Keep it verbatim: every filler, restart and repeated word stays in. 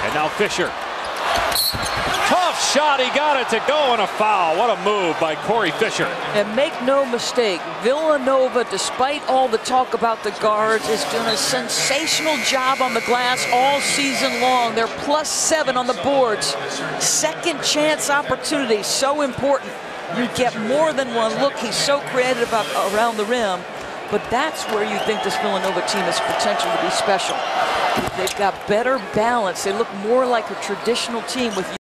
And now Fisher. Tough shot, he got it to go, and a foul. What a move by Corey Fisher. And make no mistake, Villanova, despite all the talk about the guards, is doing a sensational job on the glass all season long. They're plus seven on the boards. Second chance opportunity, so important. You get more than one look. He's so creative about, around the rim. But that's where you think this Villanova team has potential to be special. They've got better balance. They look more like a traditional team with